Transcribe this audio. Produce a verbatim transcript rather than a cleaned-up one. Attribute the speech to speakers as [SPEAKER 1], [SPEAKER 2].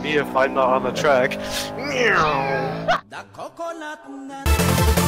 [SPEAKER 1] me if I'm not on the track.
[SPEAKER 2] The coconut nut.